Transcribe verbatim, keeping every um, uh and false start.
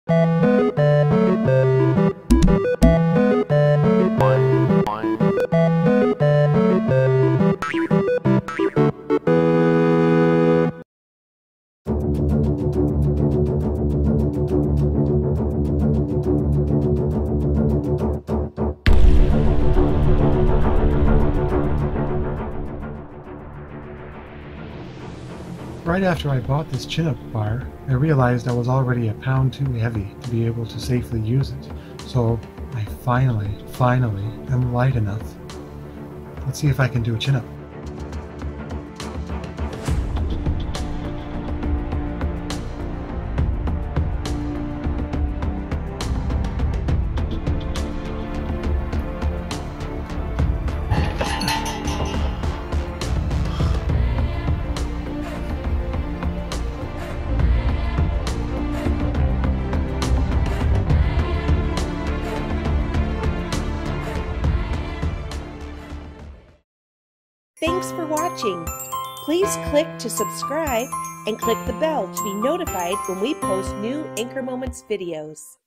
Right after I bought this chin-up bar, I realized I was already a pound too heavy to be able to safely use it, so I finally, finally am light enough. Let's see if I can do a chin-up. Thanks for watching. Please click to subscribe and click the bell to be notified when we post new Anchor Moments videos.